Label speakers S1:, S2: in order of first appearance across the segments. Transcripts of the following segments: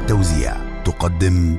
S1: للتوزيع تقدم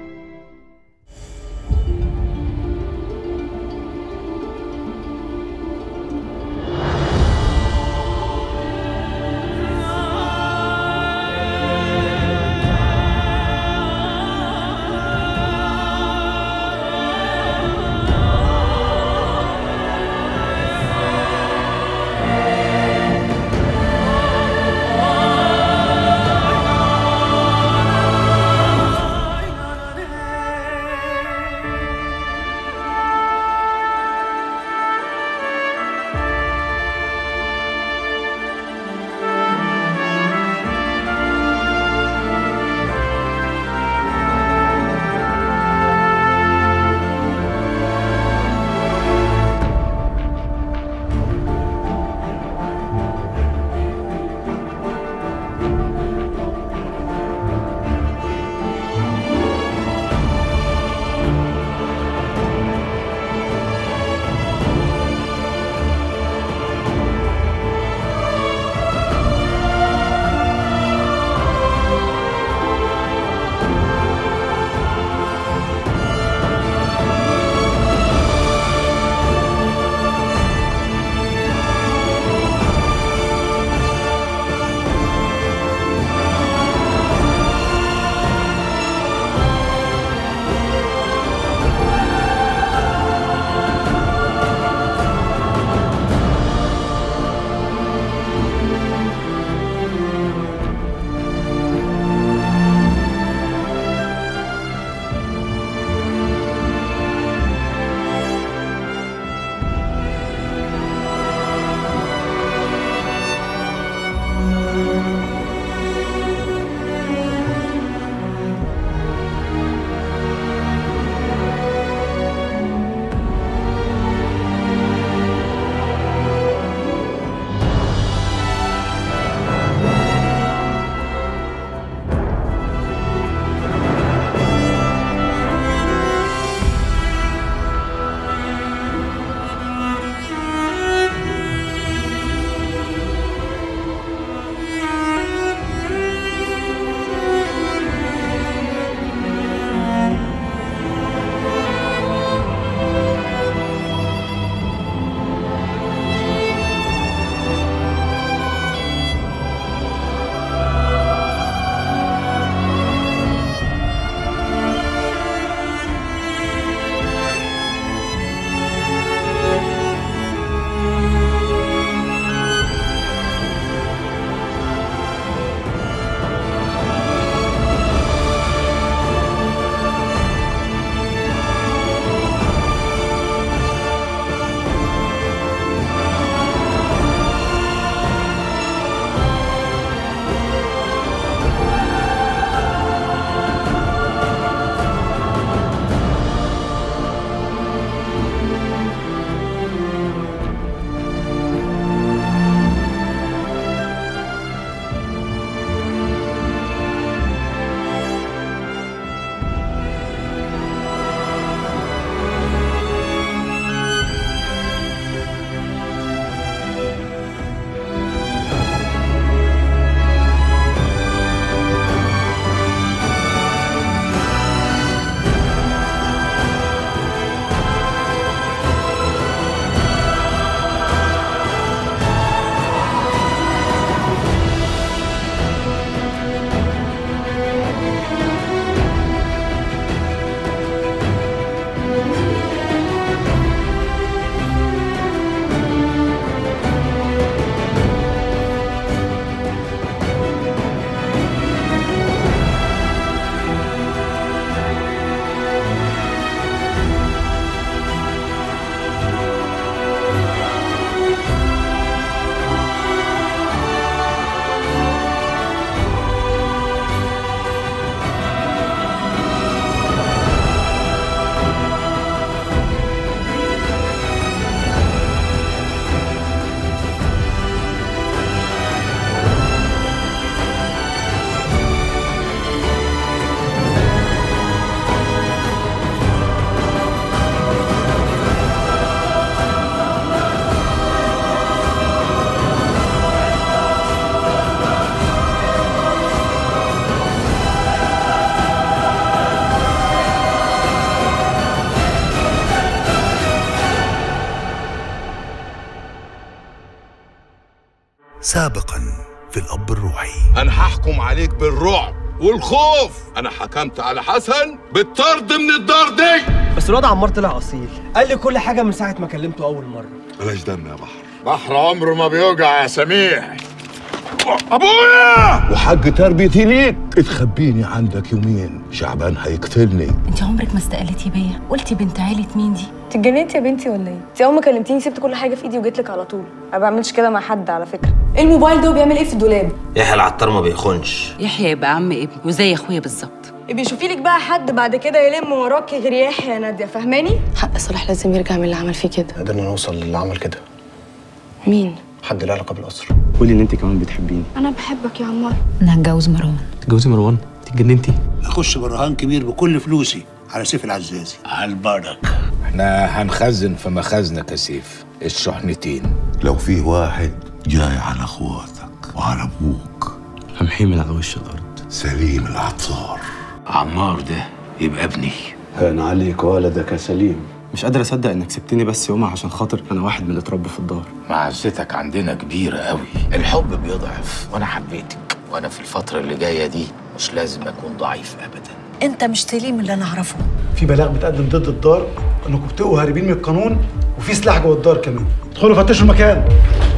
S1: سابقا في الأب الروحي.
S2: أنا هحكم عليك بالرعب والخوف. أنا حكمت على حسن بالطرد من الدار دي.
S3: بس الواد عمار طلع أصيل، قال لي كل حاجة من ساعة ما كلمته أول مرة.
S2: بلاش دم يا بحر. بحر عمره ما بيوجع يا سميح. أبويا وحق تربيتي ليك تخبيني عندك يومين، شعبان هيقتلني.
S4: انت عمرك ما استقلتي بيا، قلتي بنت عيلة مين دي؟
S5: انت اتجننتي يا بنتي ولا ايه؟ انت اول ما كلمتيني سبت كل حاجه في ايدي وجيت لك على طول. ما بعملش كده مع حد على فكره. ايه الموبايل ده وبيعمل ايه في الدولاب؟
S6: يحيى العطار ما بيخونش.
S4: يحيى يبقى عم ابني وزي اخويا بالظبط.
S5: بيشوفي لك بقى حد بعد كده يلم وراكي غير يحيى يا ناديه، فاهماني؟
S4: حق صلاح لازم يرجع من اللي عمل فيه كده.
S7: قدرنا نوصل للي عمل كده.
S4: مين؟
S7: حد له علاقه بالاسره.
S8: قولي ان انت كمان بتحبيني.
S5: انا بحبك يا عمار.
S4: انا هتجوز مروان.
S8: تتجوزي مروان؟ انت اتجننتي؟
S9: اخش برهان كبير بكل فلوسي على سيف العزازي. على البركه.
S2: احنا هنخزن في مخازنك يا سيف الشحنتين.
S1: لو فيه واحد جاي على اخواتك وعلى ابوك
S8: همحيه من على وش الارض.
S1: سليم العطار.
S9: عمار ده يبقى ابني.
S7: هان عليك ولدك يا سليم.
S8: مش قادر اصدق انك سبتني بس يومها عشان خاطر انا واحد من اللي اتربى في الدار.
S6: معزتك عندنا كبيرة قوي. الحب بيضعف وانا حبيتك، وانا في الفترة اللي جاية دي مش لازم اكون ضعيف ابدا.
S4: انت مش سليم اللي انا اعرفه.
S10: في بلاغ بتقدم ضد الدار انكم بتبقوا هاربين من القانون وفي سلاح جوه الدار كمان. ادخلوا فتشوا المكان.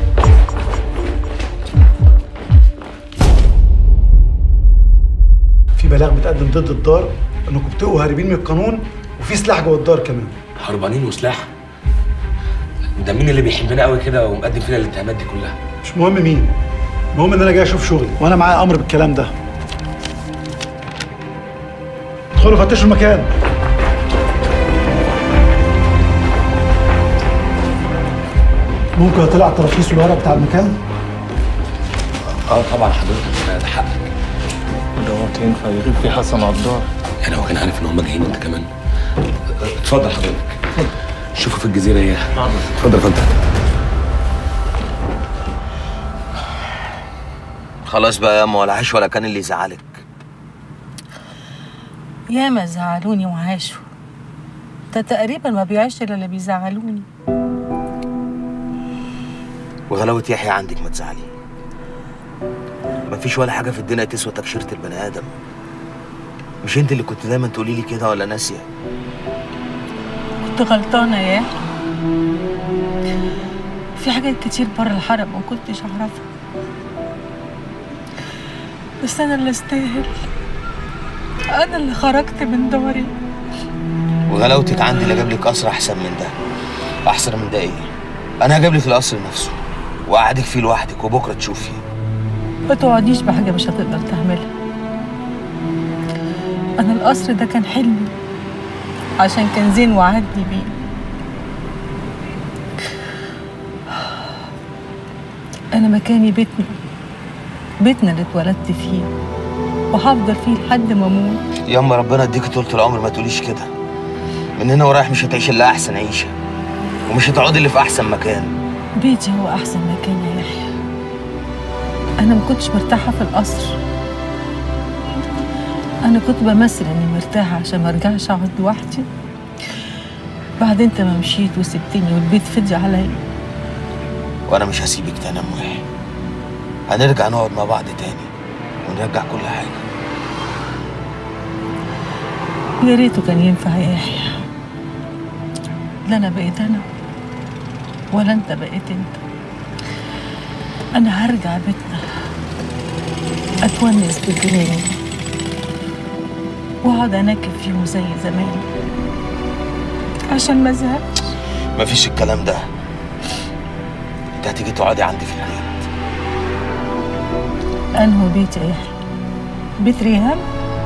S10: في بلاغ بتقدم ضد الدار انكم بتبقوا هاربين من القانون وفي سلاح جوه الدار كمان.
S11: هربانين وسلاح؟ ده مين اللي بيحبنا قوي كده ومقدم فينا الاتهامات دي كلها؟
S10: مش مهم مين، المهم ان انا جاي اشوف شغلي وانا معايا امر بالكلام ده. ادخلوا فتشوا المكان. ممكن اطلع التراخيص والورق بتاع المكان؟
S11: طبعا حضرتك، ده حقك.
S8: دوت ينفع يغيب في حسن عطار؟
S11: يعني هو كان عارف ان هم جايين انت كمان؟ اتفضل حضرتك. شوفوا في الجزيرة ايه. اتفضل اتفضل.
S6: خلاص بقى يا اما، ولا عاش ولا كان اللي يزعلك.
S12: ياما زعلوني وعاشوا. ده تقريبا ما بيعيش الا اللي بيزعلوني.
S6: وغلاوة يحيى عندك ما تزعلي. مفيش ولا حاجة في الدنيا تسوى تكشيرة البني آدم. مش انت اللي كنت دايما تقولي لي كده ولا ناسية؟
S12: كنت غلطانة يا يحيى. في حاجات كتير بره الحرم ما كنتش أعرفها. بس أنا اللي استاهل. أنا اللي خرجت من داري.
S6: وغلاوتك عندي اللي جاب لك قصر أحسن من ده. أحسن من ده إيه؟ أنا هجيب لك القصر نفسه وأقعدك فيه لوحدك وبكرة تشوفي.
S12: ما تقعديش بحاجة مش هتقدر تعملها. أنا القصر ده كان حلمي عشان كان زين وعدني بيه. أنا مكاني بيتنا اللي اتولدت فيه وهفضل فيه لحد ما أموت.
S6: ياما ربنا يديكي طولة العمر، ما تقوليش كده. من هنا ورايح مش هتعيشي إلا أحسن عيشة، ومش هتقعدي اللي في أحسن مكان.
S12: بيتي هو أحسن مكان يا يحيى. أنا ما كنتش مرتاحة في القصر. أنا كنت بمثل إني مرتاحة عشان ما أرجعش أقعد لوحدي. بعد أنت ما مشيت وسبتني والبيت فضي عليا.
S6: وأنا مش هسيبك تنام وحي. هنرجع نقعد مع بعض تاني ونرجع كل حاجة.
S12: يا ريته كان ينفع يا يحيى. لا أنا بقيت أنا ولا أنت بقيت أنت. أنا هرجع بيتنا أتونس بجيراني وأقعد أناكب فيهم زي زمان عشان ما أزهقش.
S6: مفيش الكلام ده. أنت هتيجي تقعدي عندي في البيت.
S12: أنهو بيت يا يحيى؟ بيت ريهام؟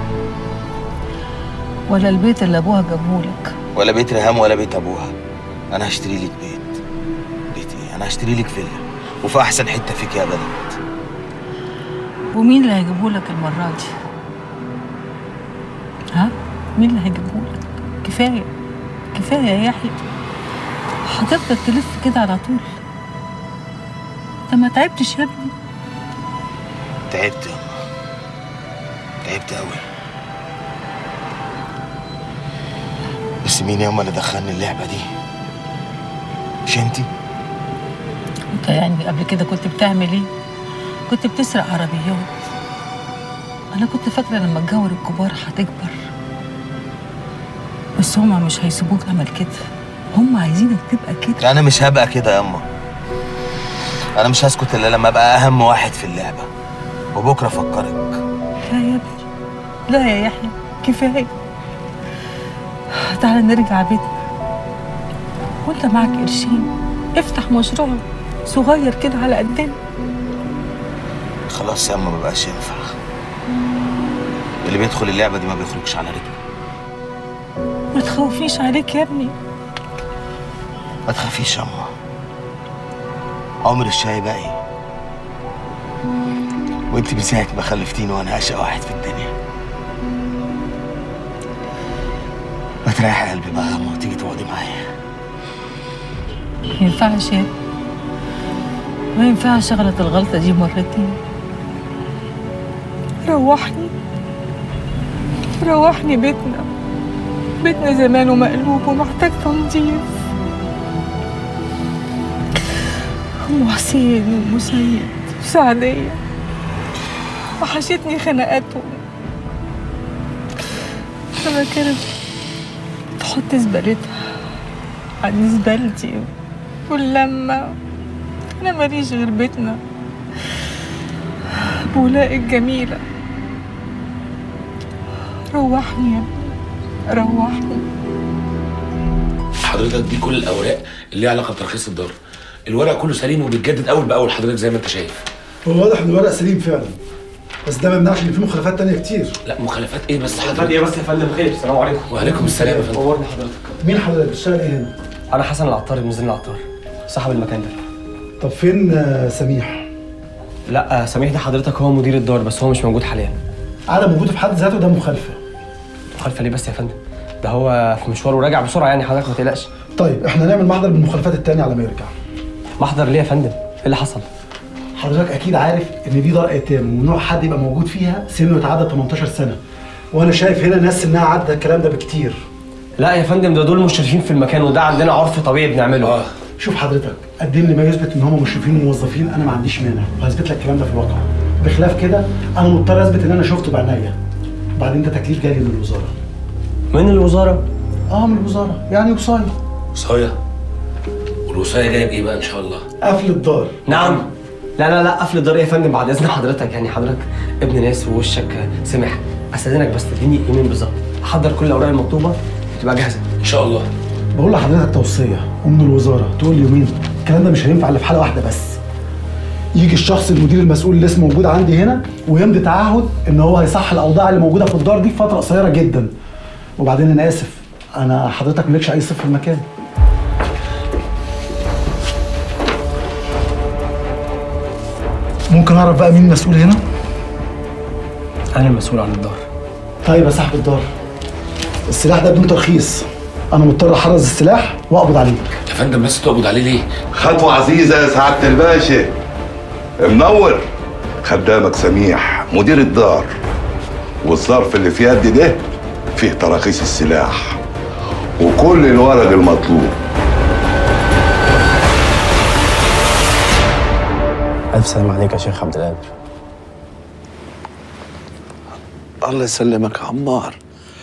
S12: ولا البيت اللي أبوها جابهولك؟
S6: ولا بيت ريهام ولا بيت أبوها. أنا هشتري لك بيت. بيت إيه؟ أنا هشتري لك فيلا وفي أحسن حتة فيك يا بلد.
S12: ومين اللي هيجيبهولك المرة دي؟ ها؟ مين اللي هيجيبهولك؟ كفاية كفاية يا يحيى. هتفضل تلف كده على طول. أنت ما تعبتش يا ابني؟
S6: تعبت يا أما، تعبت أوي. بس مين يا أما اللي دخلني اللعبة دي؟ مش أنتي؟
S12: أنت يعني قبل كده كنت بتعمل إيه؟ كنت بتسرق عربيات. أنا كنت فاكرة لما تجور الكبار هتكبر، بس هما مش هيسيبوك تعمل كده، هما عايزينك تبقى كده.
S6: أنا مش هبقى كده ياما. أنا مش هسكت إلا لما أبقى أهم واحد في اللعبة، وبكرة أفكرك.
S12: لا يا ابني، لا يا يحيى، كفاية. تعالى نرجع بيتنا، وأنت معك قرشين افتح مشروع صغير كده على قدنا.
S6: خلاص ياما مبقاش ينفع. اللي بيدخل اللعبة دي ما بيخرجش على رجله.
S12: ما تخوفنيش عليك يا ابني.
S6: ما تخافيش ياما، عمر الشاي باقي، وانت من ساعة ما خلفتيني وانا اشقى واحد في الدنيا. ما تريحي قلبي بقى يا اما وتيجي تقعدي معايا.
S12: ما ينفعش يا ابني، ما ينفعش اغلط الغلطة دي مرتين. روحني بيتنا زمان ومقلوب ومحتاج تنظيف. أم حسين ومسيد وسعدية وحشتني خناقاتهم. لما كانت تحط زبالتها عن زبالتي واللمة، أنا ماليش غير بيتنا بولاء الجميلة. روحني يا ابني، روحني.
S11: حضرتك دي كل الاوراق اللي ليها علاقه بترخيص الدار. الورق كله سليم وبيتجدد اول باول حضرتك زي ما انت شايف.
S10: هو واضح ان الورق سليم فعلا، بس ده ما يمنعش ان في مخالفات تانية كتير.
S11: لا مخالفات ايه بس حضرتك؟
S3: مخالفات ايه بس يا فندم؟ خير، السلام عليكم.
S11: وعليكم السلام يا فندم.
S3: نورني حضرتك.
S10: مين حضرتك؟ بتشتغل ايه هنا؟
S3: انا حسن العطار ابن زين العطار، صاحب المكان ده.
S10: طب فين سميح؟
S3: لا سميح ده حضرتك هو مدير الدار، بس هو مش موجود حاليا.
S10: عدم وجوده في حد ذاته ده مخالفه.
S3: مخالفه ليه بس يا فندم؟ ده هو في مشوار وراجع بسرعه، يعني حضرتك ما تقلقش.
S10: طيب احنا نعمل محضر بالمخالفات التانية على ما يرجع.
S3: محضر ليه يا فندم؟ ايه اللي حصل؟
S10: حضرتك اكيد عارف ان دي دار ايتام، وممنوع حد يبقى موجود فيها سنه يتعدى 18 سنه، وانا شايف هنا ناس سنها عدى الكلام ده بكتير.
S3: لا يا فندم، ده دول مشرفين في المكان، وده عندنا عرف طبيعي بنعمله.
S10: شوف حضرتك، قدم لي ما يثبت ان هم مشرفين وموظفين، انا ما عنديش مانع، وهثبت لك الكلام ده في الواقع. بخلاف كده انا مضطر اثبت ان انا شفته بعينيا. وبعدين ده تكليف جاي من الوزاره.
S3: من الوزاره؟
S10: من الوزاره، يعني وصايه.
S11: وصايه؟ والوصايه جايه بايه بقى ان شاء الله؟
S10: قفل الدار.
S3: نعم. لا قفل الدار يا فندم بعد اذن حضرتك، يعني حضرتك ابن ناس ووشك سمح. استاذنك بس تديني يومين بالظبط احضر كل الاوراق المطلوبه وتبقى جاهزه
S11: ان شاء الله.
S10: بقول لحضرتك توصيه ومن الوزاره تقول لي يومين، الكلام ده مش هينفع الا في حاله واحده بس. يجي الشخص المدير المسؤول اللي اسمه موجود عندي هنا ويمضي تعهد ان هو هيصح الاوضاع اللي موجوده في الدار دي في فتره قصيره جدا. وبعدين انا اسف، انا حضرتك مالكش اي صفه في المكان. ممكن اعرف بقى مين المسؤول هنا؟
S3: انا المسؤول عن الدار.
S10: طيب يا صاحب الدار، السلاح ده بدون ترخيص، انا مضطر احرز السلاح واقبض عليك.
S11: يا فندم بس تقبض عليه ليه؟
S2: خطوة عزيزة يا سعادة الباشا. منور. خدامك سميح مدير الدار، والظرف اللي في يدي ده فيه تراخيص السلاح وكل الورق المطلوب.
S8: ألف سلام عليك يا شيخ عبد القادر.
S9: الله يسلمك يا عمار.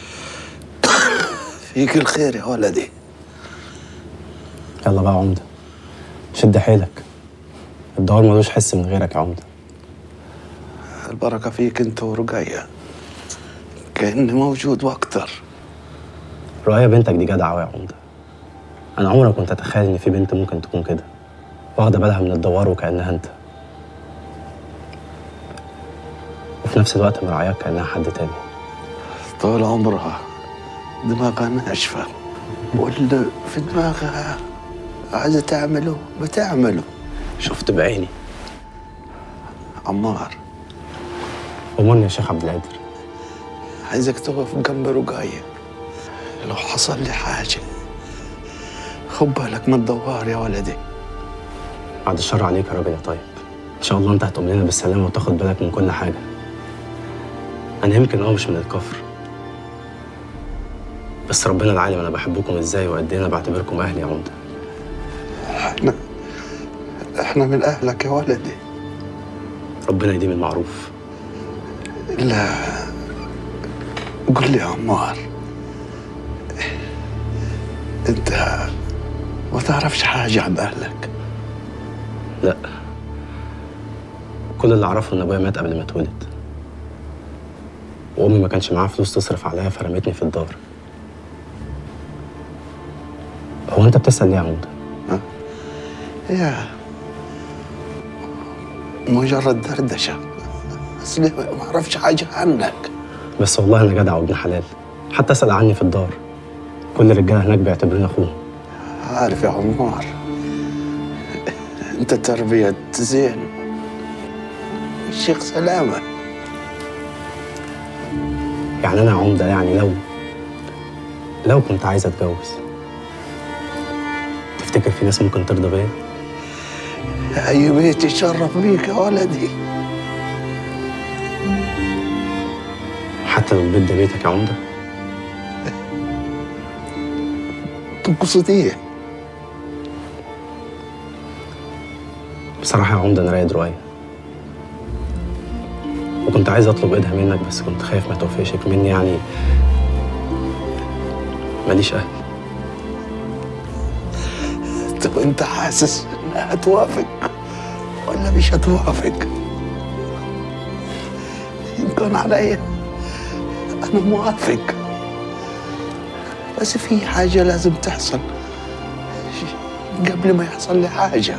S9: فيك الخير يا ولدي.
S8: يلا بقى يا عمدة، شد حيلك، الدوار ملوش حس من غيرك يا عمدة.
S9: البركة فيك انت ورقية، كأني موجود واكتر.
S8: رؤية بنتك دي جدعة أوي يا عمدة. أنا عمري ما كنت أتخيل إن في بنت ممكن تكون كده، واخدة بالها من الدوار وكأنها أنت، وفي نفس الوقت مراعياك كأنها حد تاني.
S9: طول عمرها دماغها ناشفة، واللي في دماغها عايزة تعمله بتعمله.
S8: شفت بعيني.
S9: عمار،
S8: أمرني يا شيخ عبد القادر.
S9: عايزك تقف جنب رقية، لو حصل لي حاجة خد بالك من الدوار يا ولدي.
S8: بعد الشر عليك يا راجل يا طيب، إن شاء الله أنت هتقوم لنا بالسلامة وتاخد بالك من كل حاجة. أنا يمكن مش من الكفر، بس ربنا العالم أنا بحبكم إزاي وقد إيه أنا بعتبركم أهلي يا عمدة.
S9: احنا من أهلك يا ولدي.
S8: ربنا يديم المعروف.
S9: لا، قول لي يا عمار، انت ما تعرفش حاجة عن اهلك؟
S8: لا، كل اللي اعرفه ان ابويا مات قبل ما اتولد، وامي ما كانش معاها فلوس تصرف عليا فرمتني في الدار. هو انت بتسأل ليه يا عمودة؟
S9: هي مجرد دردشة، اصلي ما اعرفش حاجة عنك.
S8: بس والله انا جدع وابن حلال، حتى اسأل عني في الدار كل الرجاله هناك بيعتبروني اخوه.
S9: عارف يا عمار، انت تربية زين، الشيخ سلامة.
S8: يعني انا يا عمدة، يعني لو كنت عايز اتجوز، تفتكر في ناس ممكن ترضى بيا؟
S9: اي بيت يشرف بيك يا ولدي.
S8: حتى لو البيت ده بيتك يا عمدة؟
S9: تقصد ايه؟
S8: بصراحة يا عمدة أنا رايد رؤية، وكنت عايز أطلب إيدها منك، بس كنت خايف ما توفقش مني، يعني ماليش أهل.
S9: طب أنت حاسس إنها هتوافق ولا مش هتوافق؟ إن كان عليا أنا موافق، بس في حاجة لازم تحصل قبل ما يحصل لي حاجة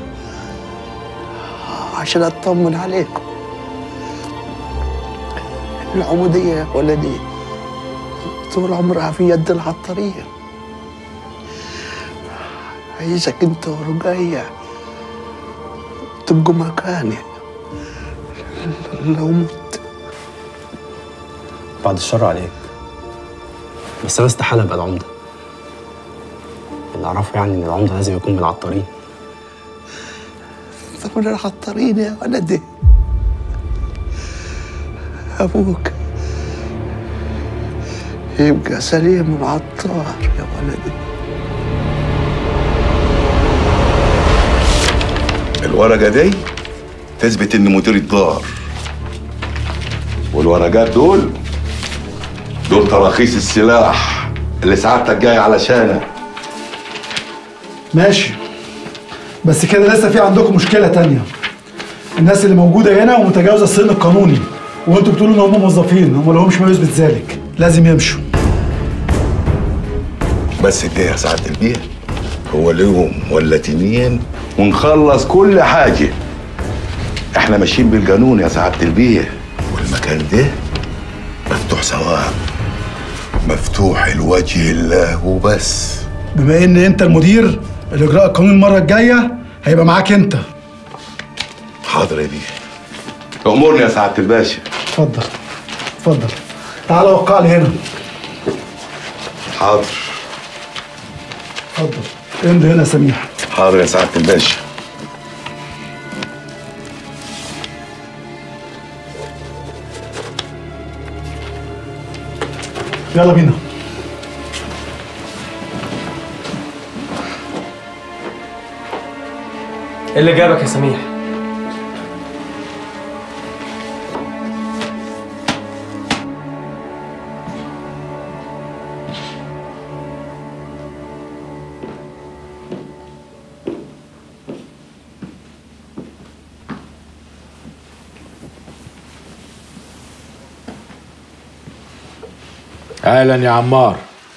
S9: عشان أطمن عليكم. العمودية يا ولدي طول عمرها في يد العطارية. عايزك أنت ورقية تبقوا مكاني لو مت.
S8: بعد الشر عليك، بس أنا استحالة أبقى العمدة. اللي أعرفه يعني إن العمدة لازم يكون من العطارين.
S9: من العطارين يا ولدي؟ أبوك يبقى سليم العطار يا ولدي.
S2: الورقة دي تثبت إن مدير الدار، والورقات دول تراخيص السلاح اللي سعادتك جاي علشانها.
S10: ماشي، بس كده لسه في عندكم مشكلة تانية. الناس اللي موجودة هنا ومتجاوزة السن القانوني، وانتوا بتقولوا ان هم موظفين، هم لهمش ما يثبت ذلك، لازم يمشوا.
S2: بس كده يا سعادة البيه، هو اليوم ولا تنين ونخلص كل حاجة. احنا ماشيين بالقانون يا سعادة البيه، والمكان ده مفتوح ثواب، مفتوح الوجه الله وبس.
S10: بما ان انت المدير، الاجراء القانوني المرة الجاية هيبقى معاك انت.
S2: حاضر يا بيه. أمورني يا سعادة الباشا.
S10: اتفضل اتفضل، تعال وقع لي هنا.
S2: حاضر.
S10: اتفضل امضي هنا يا سميح.
S2: حاضر يا سعادة الباشا.
S10: يلا بينا.
S3: ايه اللي جابك يا سميح؟
S13: اهلا يا عمار،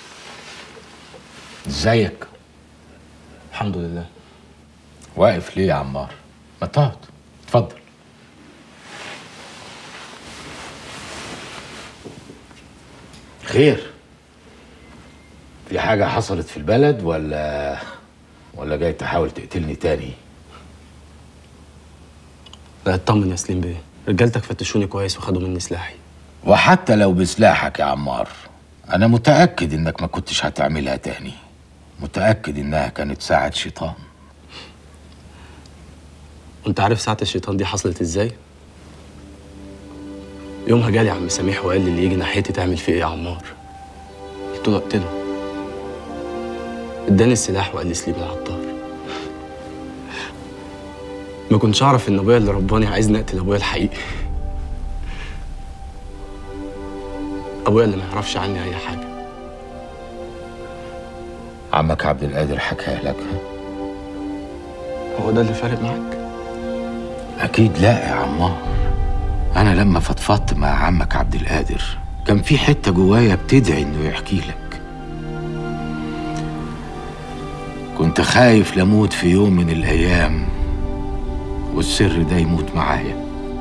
S13: ازيك؟
S8: الحمد لله.
S13: واقف ليه يا عمار؟ ما تقعد، اتفضل. خير؟ في حاجة حصلت في البلد ولا جاي تحاول تقتلني تاني؟
S8: لا اطمن يا سليم بيه، رجالتك فتشوني كويس وخدوا مني سلاحي.
S13: وحتى لو بسلاحك يا عمار، أنا متأكد إنك ما كنتش هتعملها تاني. متأكد إنها كانت ساعة شيطان.
S8: وانت عارف ساعة الشيطان دي حصلت ازاي؟ يومها جالي عم سميح وقال لي اللي يجي ناحيتي تعمل فيه ايه يا عمار؟ قلت له اقتله. اداني السلاح وقال لي سليم العطار. ما كنتش اعرف ان ابويا اللي رباني عايزني اقتل ابويا الحقيقي. ابويا اللي ما يعرفش عني اي حاجه.
S13: عمك عبد القادر حكاها لك؟
S8: هو ده اللي فارق معاك؟
S13: اكيد لا يا عمار. انا لما فضفضت مع عمك عبد القادر كان في حته جوايا بتدعي انه يحكي لك. كنت خايف لموت في يوم من الايام والسر ده يموت معايا.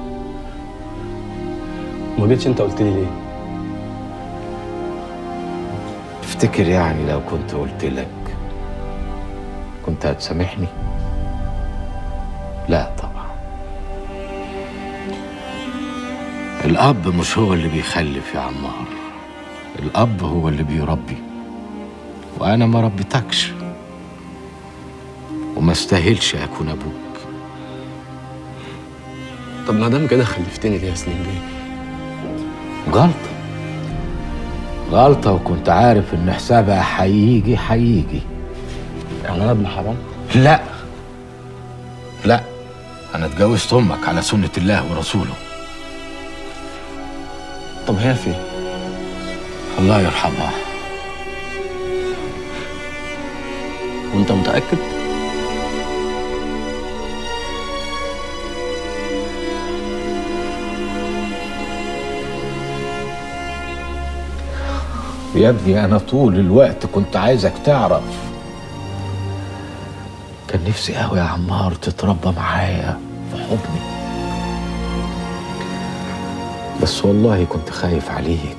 S8: ما جيتش انت قلت لي ليه؟
S13: تفتكر يعني لو كنت قلت لك كنت هتسامحني؟ لا طبعا. الأب مش هو اللي بيخلف يا عمار، الأب هو اللي بيربي، وأنا ما ربيتكش وما استاهلش أكون أبوك.
S8: طب ما دام كده خلفتني ليه يا سليم بيه؟
S13: غلطة وكنت عارف إن حسابها هيجي.
S8: يعني أنا ابن حرام؟
S13: لا، أنا اتجوزت أمك على سنة الله ورسوله.
S8: طب هي فين؟
S13: الله يرحمها.
S8: وأنت متأكد؟
S13: يا ابني أنا طول الوقت كنت عايزك تعرف. كان نفسي قوي يا عمار تتربى معايا في حضني، بس والله كنت خايف عليك.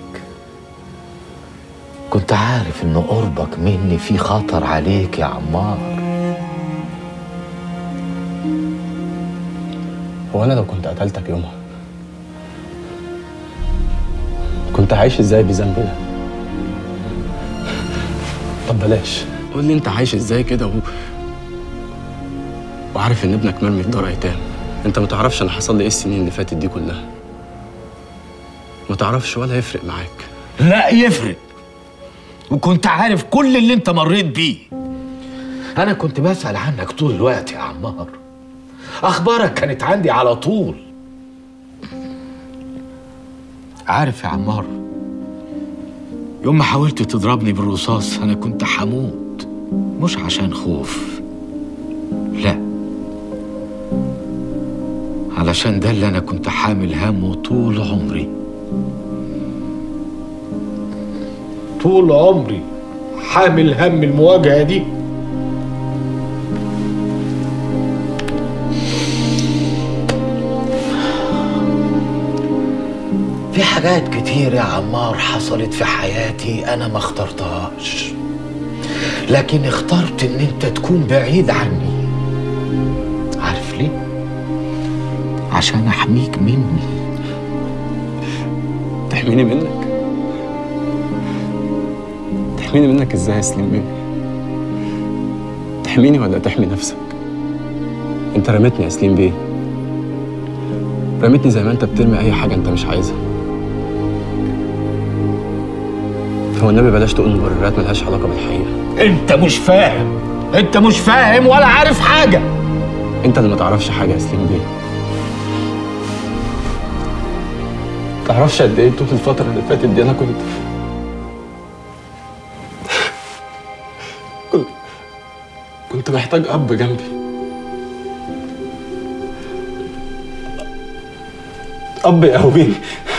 S13: كنت عارف إن قربك مني في خطر عليك يا عمار.
S8: هو أنا لو كنت قتلتك يومها كنت عايش إزاي بذنبي ده؟ طب بلاش، قول لي انت عايش ازاي كده وعارف ان ابنك مرمي في دار ايتام. انت ما تعرفش انا حصل لي ايه السنين اللي فاتت دي كلها. ما تعرفش ولا يفرق معاك.
S13: لا يفرق، وكنت عارف كل اللي انت مريت بيه. انا كنت بسأل عنك طول الوقت يا عمار، اخبارك كانت عندي على طول. عارف يا عمار، يوم ما حاولت تضربني بالرصاص أنا كنت حموت، مش عشان خوف، لا، علشان ده اللي أنا كنت حامل همه طول عمري. طول عمري حامل هم المواجهة دي. في حاجات كتير يا عمار حصلت في حياتي أنا ما اخترتهاش، لكن اخترت إن أنت تكون بعيد عني. عارف ليه؟ عشان أحميك مني.
S8: تحميني منك؟ تحميني منك إزاي يا سليم بيه؟ تحميني ولا تحمي نفسك؟ أنت رميتني يا سليم بيه، رميتني زي ما أنت بترمي أي حاجة أنت مش عايزها. هو النبي بلاش تقول مبررات ملهاش علاقة بالحقيقة.
S13: أنت مش فاهم ولا عارف حاجة.
S8: أنت اللي ما تعرفش حاجة يا سليم بيه. ما تعرفش قد إيه طول الفترة اللي فاتت دي أنا كنت محتاج أب جنبي. أب يقويني،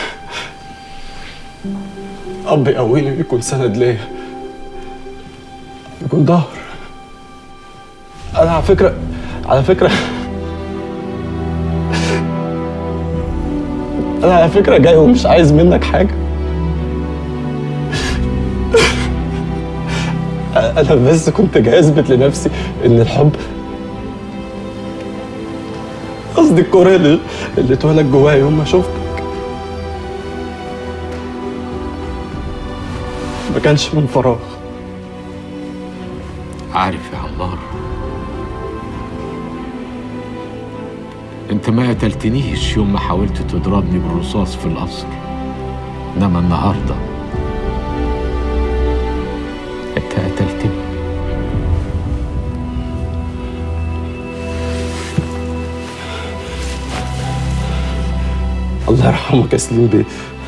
S8: أب يقويني ويكون سند ليا، يكون ظهر. أنا على فكرة أنا على فكرة جاي ومش عايز منك حاجة. أنا بس كنت جاي أثبت لنفسي إن الحب، قصدي الكورة اللي اتولد جوايا يوم ما شفتك، ما كانش من فراغ.
S13: عارف يا عمار، انت ما قتلتنيش يوم ما حاولت تضربني بالرصاص في القصر، انما النهارده انت قتلتني.
S8: الله يرحمك يا سليم بيه.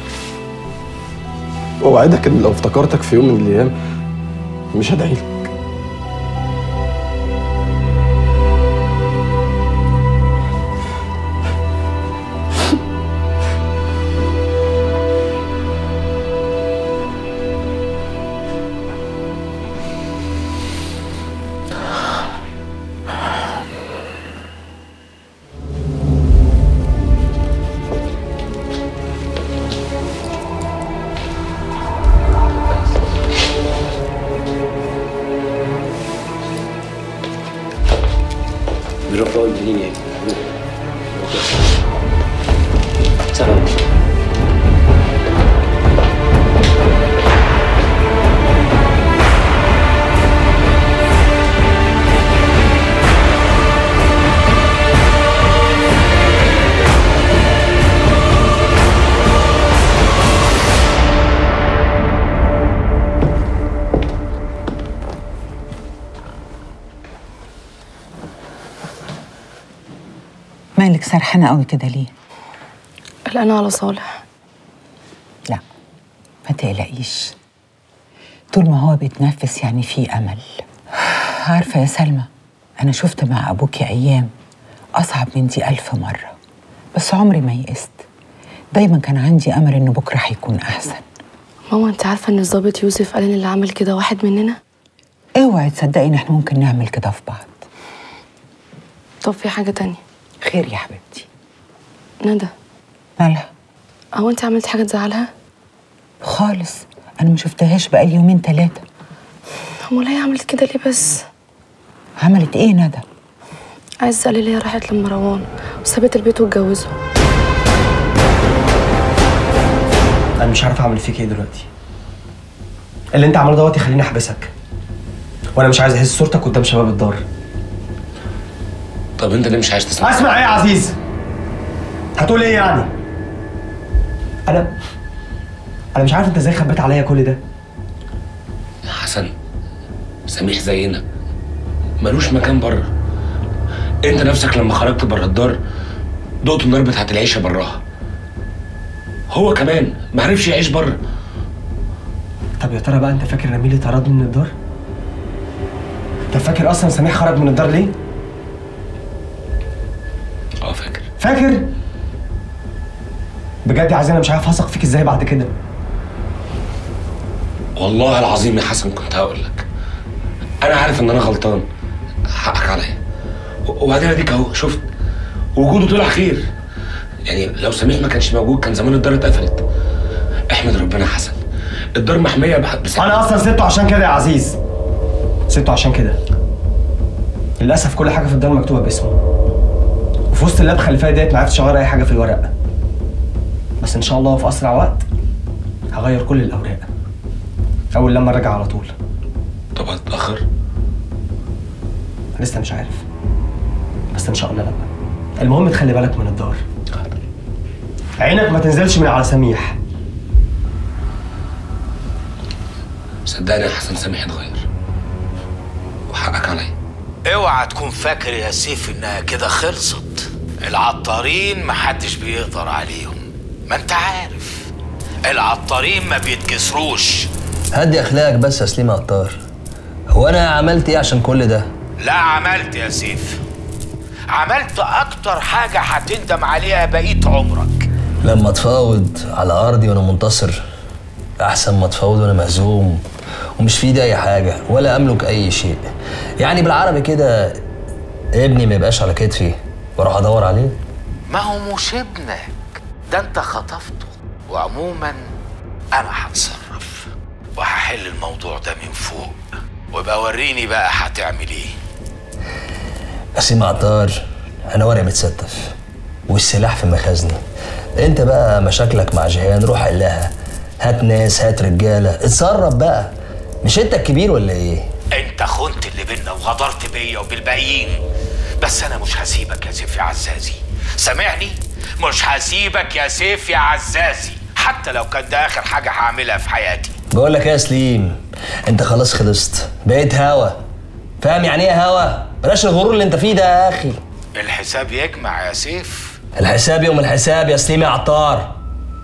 S8: واوعدك ان لو افتكرتك في يوم من الايام مش هدعيلك.
S11: نروح نقعد منين يعني؟ سلام.
S12: مالك سرحانة قوي كده ليه؟
S4: قلقانة على صالح.
S12: لا ما تقلقيش، طول ما هو بيتنفس يعني في أمل. عارفة يا سلمى، أنا شفت مع أبوكي أيام أصعب من دي 1000 مرة، بس عمري ما يئست. دايما كان عندي أمل إنه بكرة هيكون أحسن.
S4: ماما انت عارفة إن الضابط يوسف قال إن اللي عمل كده واحد مننا؟
S12: اوعي تصدقي إن احنا ممكن نعمل كده في بعض.
S4: طب في حاجة تانية؟
S12: خير يا حبيبتي.
S4: ندى
S12: مالها؟
S4: هو انت عملتي حاجة تزعلها؟
S12: خالص، أنا ما شفتهاش بقالي 2 3.
S4: امال هي عملت كده ليه بس؟
S12: عملت إيه ندى؟
S4: عايز تسألي ليه راحت لمروان وسابت البيت واتجوزه.
S3: انا مش عارف اعمل فيك ايه دلوقتي. اللي انت عامله دوت يخليني احبسك، وانا مش عايز احس صورتك قدام شباب الدار.
S11: طب انت ليه مش عايز تسمع؟
S3: اسمع ايه يا عزيز؟ هتقول ايه يعني؟ انا مش عارف انت ازاي خبيت عليا كل ده.
S11: يا حسن، سميح زينا ملوش مكان بره. انت نفسك لما خرجت بره الدار دقت النار بتاعت العيشه براها. هو كمان ما عرفش يعيش بره.
S3: طب يا ترى بقى انت فاكر نبيل طردني من الدار؟ انت فاكر اصلا سميح خرج من الدار ليه؟
S11: فاكر.
S3: فاكر؟ بجد يا عزيز انا مش عارف هثق فيك ازاي بعد كده.
S11: والله العظيم يا حسن كنت هقول لك انا عارف ان انا غلطان، حقك عليا. وبعدين اديك اهو شفت وجوده طلع خير. يعني لو سميح ما كانش موجود كان زمان الدار اتقفلت. احمد ربنا يا حسن، الدار محميه بس
S3: انا اصلا سبته عشان كده يا عزيز، سبته عشان كده. للاسف كل حاجه في الدار مكتوبه باسمه، وفي وسط اللبخه اللي فاتت ديت ما عرفتش اغير اي حاجه في الورق. بس ان شاء الله في اسرع وقت هغير كل الاوراق اول لما ارجع على طول.
S11: طب هتتاخر؟
S3: لسه مش عارف، بس ان شاء الله لا. المهم تخلي بالك من الدار، عينك ما تنزلش من على سميح.
S11: صدقني يا حسن سامح اتغير وحقك عليا.
S13: اوعى تكون فاكر يا سيف انها كده خلصت. العطارين محدش بيقدر عليهم، ما انت عارف العطارين ما بيتكسروش.
S6: هدي اخلاقك بس يا سليم عطار. هو انا عملت ايه عشان كل ده؟
S13: لا عملت يا سيف، عملت اكتر حاجة هتندم عليها بقية عمرك.
S6: لما اتفاوض على ارضي وانا منتصر احسن ما اتفاوض وانا مهزوم ومش في ايدي اي حاجه ولا املك اي شيء. يعني بالعربي كده ابني ما يبقاش على كتفي واروح ادور عليه.
S13: ما هو مش ابنك ده، انت خطفته. وعموما انا هتصرف وهحل الموضوع ده من فوق، ويبقى وريني بقى هتعمل ايه.
S6: قسيم عطار، انا ورقي متستف والسلاح في مخازني. انت بقى مشاكلك مع جيهان روح قول لها هات ناس هات رجاله اتصرف بقى. مش انت الكبير ولا ايه؟
S13: انت خنت اللي بينا وغدرت بيا وبالباقيين، بس انا مش هسيبك يا سيف يا عزازي. سامعني؟ مش هسيبك يا سيف يا عزازي، حتى لو كان ده اخر حاجه هعملها في حياتي.
S6: بقول لك ايه يا سليم، انت خلاص خلصت، بقيت هوا. فاهم يعني ايه هوا؟ بلاش الغرور اللي انت فيه ده يا اخي.
S13: الحساب يجمع يا سيف.
S6: الحساب يوم الحساب يا سليم يا عطار.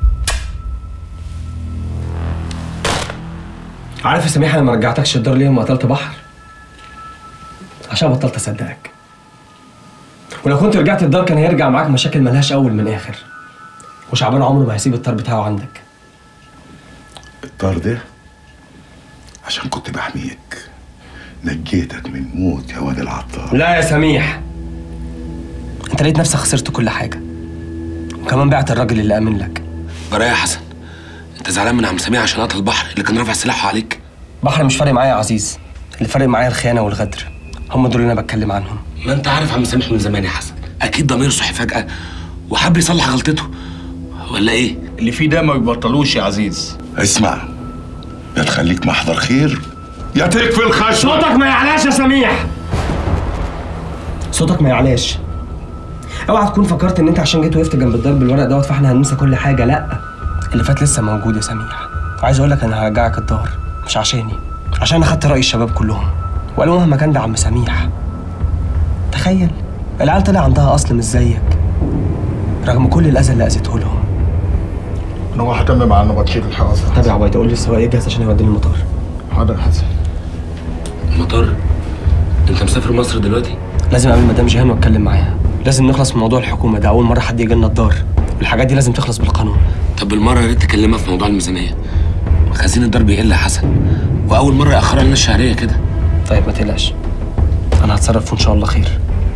S3: عارف يا سميح انا ما رجعتكش الدار ليه لما قتلت بحر؟ عشان بطلت اصدقك. ولو كنت رجعت الدار كان هيرجع معاك مشاكل ملهاش اول من اخر. وشعبان عمره ما هيسيب الطار بتاعه عندك.
S2: الطار ده عشان كنت بحميك، نجيتك من موت يا واد العطار.
S3: لا يا سميح، انت لقيت نفسك خسرت كل حاجه وكمان بعت الراجل اللي امن لك.
S11: جرايه يا حسن، انت زعلان من عم سميح عشان قتل البحر اللي كان رافع سلاحه عليك؟
S3: بحر مش فارق معايا يا عزيز، اللي فارق معايا الخيانه والغدر، هم دول اللي انا بتكلم عنهم.
S11: ما انت عارف عم سميح من زمان يا حسن، اكيد ضميره صحي فجاه وحب يصلح غلطته، ولا ايه؟
S14: اللي فيه ده ما بيبطلوش يا عزيز.
S2: اسمع، يا تخليك محضر خير يا تكفي الخشب.
S3: صوتك ما يعلاش يا سميح، صوتك ما يعلاش. اوعى تكون فكرت ان انت عشان جيت وقفت جنب الدار بالورق دوت فاحنا هننسى كل حاجه. لا، اللي فات لسه موجود يا سميح. عايز اقول لك انا هرجعك الدار مش عشاني، عشان اخدت راي الشباب كلهم وقالوا مهما كان ده عم سميح. تخيل العيال طلع عندها اصل مش زيك رغم كل الاذى اللي اذيته لهم.
S10: انا هو هتمم على نبطشية الحراسه.
S3: طب يا عبيد قول لي السواق يجهز عشان يوديني المطار.
S10: حاضر يا حسن.
S11: المطار؟ انت مسافر مصر دلوقتي؟
S3: لازم اقابل مدام جيهان واتكلم معاها، لازم نخلص من موضوع الحكومه ده، اول مره حد يجي لنا الدار، الحاجات دي لازم تخلص بالقانون.
S11: طب بالمره يا ريت تكلمها في موضوع الميزانيه، خزين الدار بيقل يا حسن، واول مره ياخرها لنا الشهريه كده.
S3: طيب ما تقلقش، انا هتصرف وان شاء الله خير.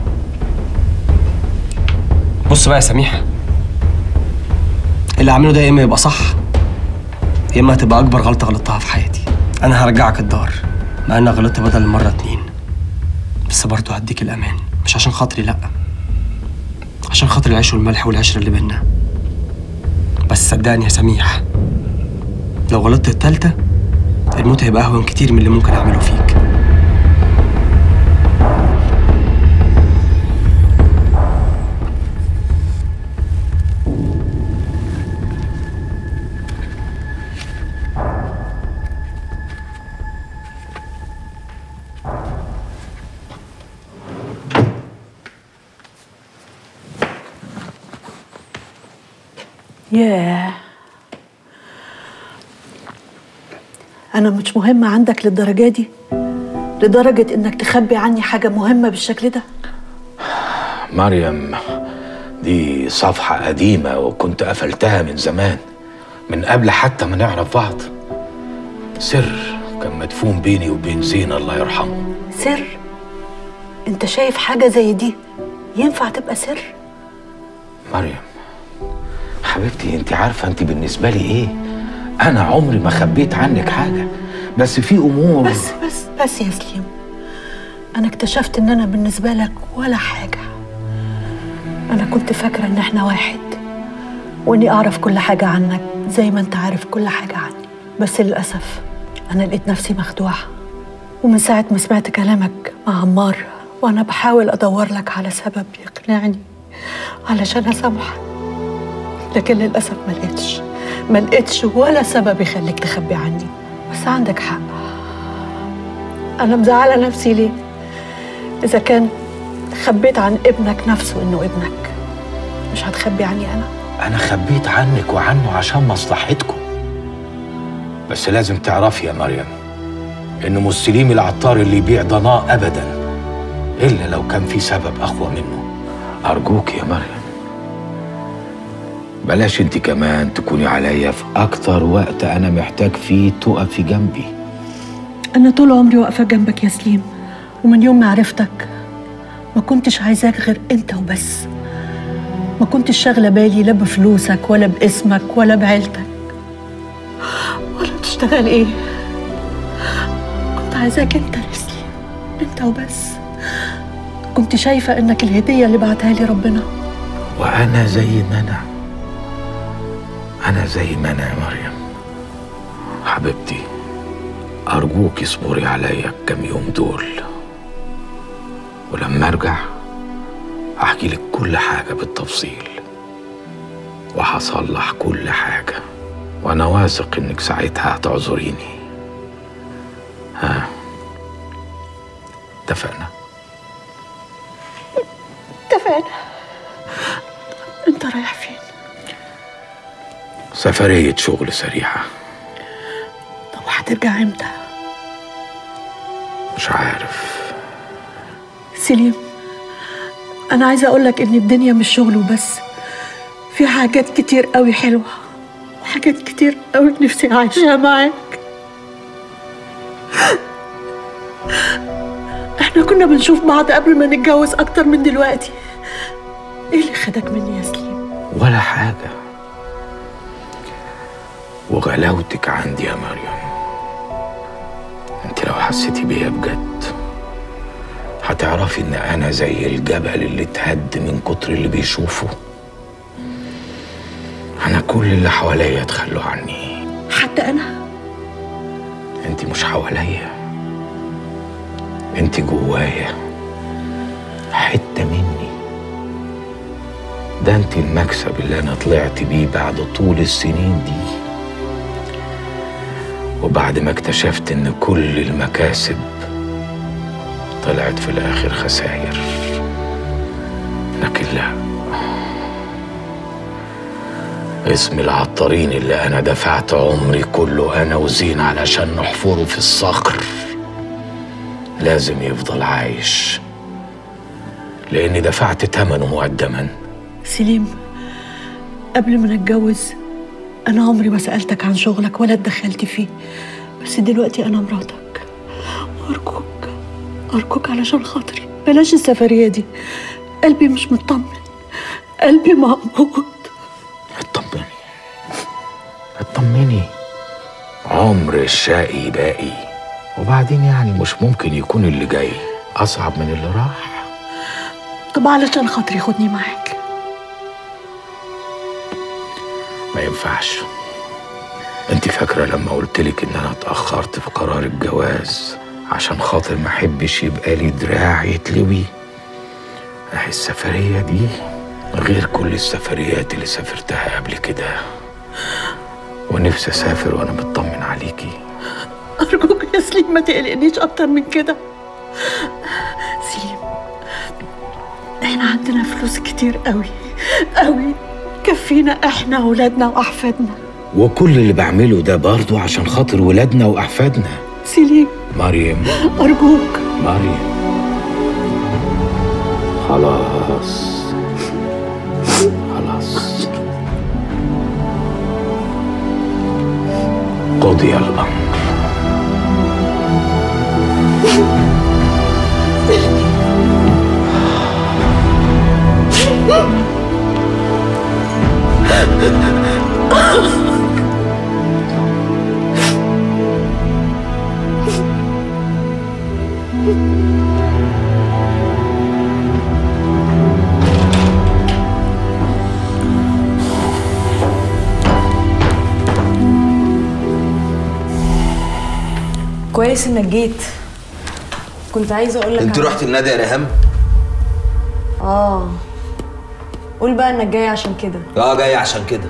S3: بص بقى يا سميح، اللي عامله ده يا اما يبقى صح يا اما هتبقى اكبر غلطه غلطتها في حياتي. انا هرجعك الدار مع اني غلطت بدل المره 2، بس برضه هديك الامان، مش عشان خاطري لا، عشان خاطر العيش والملح والعشره اللي بينا. بس صدقني يا سميح، لو غلطت التالتة الموت هيبقى اهون كتير من اللي ممكن اعمله فيك.
S15: ياه، أنا مش مهمة عندك للدرجة دي؟ لدرجة إنك تخبي عني حاجة مهمة بالشكل ده؟
S13: مريم، دي صفحة قديمة وكنت قفلتها من زمان، من قبل حتى ما نعرف بعض. سر كان مدفون بيني وبين زينة الله يرحمه.
S15: سر؟ أنت شايف حاجة زي دي ينفع تبقى سر؟
S13: مريم حبيبتي، انت عارفة انت بالنسبة لي ايه؟ أنا عمري ما خبيت عنك حاجة، بس في أمور.
S15: بس يا سليم، أنا اكتشفت إن أنا بالنسبة لك ولا حاجة. أنا كنت فاكرة إن إحنا واحد وإني أعرف كل حاجة عنك زي ما أنت عارف كل حاجة عني، بس للأسف أنا لقيت نفسي مخدوعة. ومن ساعة ما سمعت كلامك مع عمار وأنا بحاول أدور لك على سبب يقنعني علشان أسامحك، لكن للأسف ما لقيتش ولا سبب يخليك تخبي عني. بس عندك حق، أنا مزعلة نفسي ليه؟ إذا كان خبيت عن ابنك نفسه إنه ابنك، مش هتخبي عني أنا؟
S13: أنا خبيت عنك وعنه عشان مصلحتكم، بس لازم تعرفي يا مريم إنه مش سليم العطار اللي يبيع ضناه أبداً إلا لو كان في سبب أقوى منه. أرجوك يا مريم بلاش انت كمان تكوني عليا في أكتر وقت أنا محتاج فيه تقفي جنبي.
S15: أنا طول عمري واقفة جنبك يا سليم، ومن يوم ما عرفتك ما كنتش عايزاك غير أنت وبس. ما كنتش شاغلة بالي لا بفلوسك ولا باسمك ولا بعيلتك ولا تشتغل إيه. كنت عايزاك أنت يا سليم، أنت وبس. كنت شايفة إنك الهدية اللي بعتها لي ربنا.
S13: وأنا زي ما أنا يا مريم. حبيبتي أرجوك اصبري عليا كم يوم دول، ولما أرجع أحكي لك كل حاجة بالتفصيل وهصلح كل حاجة، وأنا واثق إنك ساعتها هتعذريني. ها، اتفقنا؟
S15: اتفقنا. انت رايح فين؟
S13: سفرية شغل سريعة.
S15: طب هترجع امتى؟
S13: مش عارف.
S15: سليم، انا عايزه اقول لك ان الدنيا مش شغل وبس، في حاجات كتير قوي حلوه وحاجات كتير قوي نفسي اعيشها معاك. احنا كنا بنشوف بعض قبل ما نتجوز اكتر من دلوقتي. ايه اللي خدك مني يا سليم؟
S13: ولا حاجة، وغلاوتك عندي يا مريم. انت لو حسيتي بيا بجد هتعرفي ان انا زي الجبل اللي اتهد من كتر اللي بيشوفه. انا كل اللي حواليا اتخلوا عني.
S15: حتى انا؟
S13: انت مش حواليا، انت جوايا، حتة مني. ده انت المكسب اللي انا طلعت بيه بعد طول السنين دي، وبعد ما اكتشفت ان كل المكاسب طلعت في الاخر خسائر. لكن لا، اسم العطارين اللي انا دفعت عمري كله انا وزين علشان نحفره في الصخر لازم يفضل عايش، لاني دفعت ثمنه مقدما.
S15: سليم، قبل ما نتجوز انا عمري ما سألتك عن شغلك ولا اتدخلت فيه، بس دلوقتي انا مراتك، ارجوك ارجوك علشان خاطري بلاش السفرية دي. قلبي مش مطمن، قلبي مقبوض.
S13: اطمني، عمر الشقي باقي، وبعدين يعني مش ممكن يكون اللي جاي اصعب من اللي راح.
S15: طب علشان خاطري خدني معاك.
S13: ما ينفعش. انت فاكرة لما قلتلك ان انا اتأخرت في قرار الجواز عشان خاطر ما احبش يبقى لي دراع يتلوي؟ اهي السفرية دي غير كل السفريات اللي سافرتها قبل كده، ونفسي اسافر وانا مطمن عليكي.
S15: ارجوك يا سليم ما تقلقنيش اكتر من كده. سليم، احنا عندنا فلوس كتير قوي قوي كفينا احنا ولادنا واحفادنا،
S13: وكل اللي بعمله ده برضو عشان خاطر ولادنا واحفادنا.
S15: سليم،
S13: مريم
S15: ارجوك.
S13: مريم خلاص خلاص، قضي الأمر.
S5: كويس انك جيت. كنت عايزه اقول لك
S6: انت رحت النادي يا ريهام؟
S5: قول بقى انك جاي عشان كده.
S6: جاي عشان كده.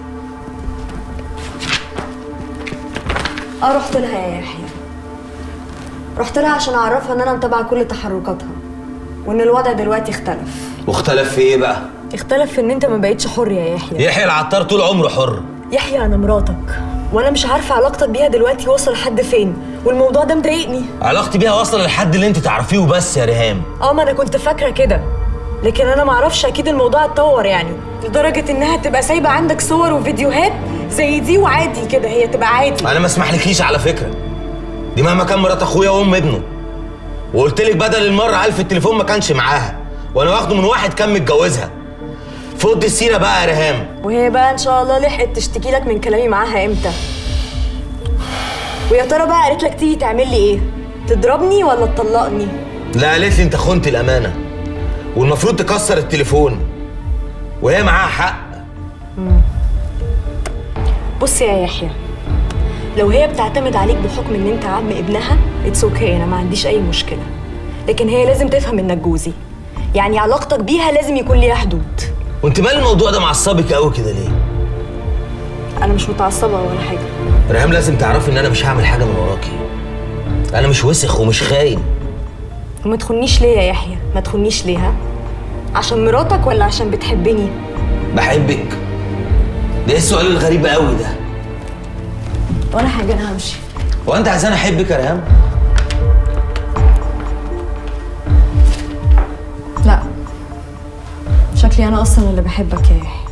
S5: رحت لها يا يحيى، رحت لها عشان اعرفها ان انا متابعه كل تحركاتها وان الوضع دلوقتي اختلف.
S6: واختلف في ايه بقى؟
S5: اختلف في ان انت ما بقتش حر يا يحيى.
S6: يحيى العطار طول عمره حر.
S5: يحيى انا مراتك وانا مش عارفه علاقتك بيها دلوقتي واصله لحد فين، والموضوع ده مضايقني.
S6: علاقتي بيها واصله لحد اللي انت تعرفيه وبس يا ريهام.
S5: ما انا كنت فاكره كده، لكن انا ما اعرفش اكيد الموضوع اتطور يعني لدرجه انها تبقى سايبه عندك صور وفيديوهات زي دي وعادي كده هي تبقى عادي.
S6: انا ما اسمحلكيش على فكره، دي مهما كان مرات اخويا وام ابنه، وقلت لك بدل المره 1000 التليفون ما كانش معاها وانا واخده من واحد كان متجوزها. فضي السيره بقى يا ريهام.
S5: وهي بقى ان شاء الله لحقت تشتكي لك من كلامي معاها امتى؟ ويا ترى بقى قالت لك تيجي تعمل لي ايه؟ تضربني ولا تطلقني؟
S6: لا، قالت لي انت خنت الامانه والمفروض تكسر التليفون، وهي معاها حق.
S5: بص يا يحيى، لو هي بتعتمد عليك بحكم ان انت عم ابنها اتس اوكي، انا ما عنديش اي مشكله، لكن هي لازم تفهم انك جوزي، يعني علاقتك بيها لازم يكون ليها حدود.
S6: وانت مال الموضوع ده معصبك قوي كده ليه؟
S5: انا مش متعصبه ولا حاجه.
S6: ريهام لازم تعرفي ان انا مش هعمل حاجه من وراكي. انا مش وسخ ومش خاين.
S5: وما تخونيش ليه يا يحيى؟ ما تخونيش ليه؟ ها؟ عشان مراتك ولا عشان بتحبني؟
S6: بحبك؟ ده ايه السؤال الغريب قوي ده؟
S5: ولا حاجه، انا همشي.
S6: هو انت عايزاني احبك يا ريهام؟
S5: لا، شكلي انا اصلا اللي بحبك يا يحيى.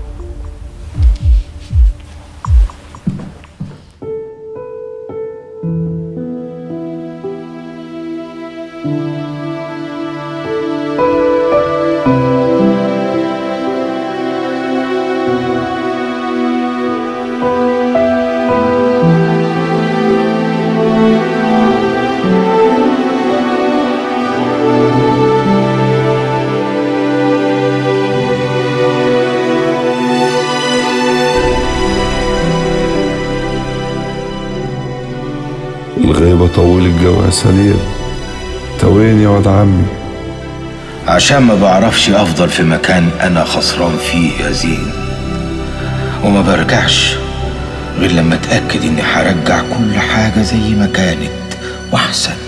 S2: الغيبة طول الجو يا سليم. توين يا واد عمي.
S13: عشان ما بعرفش افضل في مكان انا خسران فيه يا زين، وما برجعش غير لما اتاكد اني هرجع كل حاجه زي ما كانت واحسن.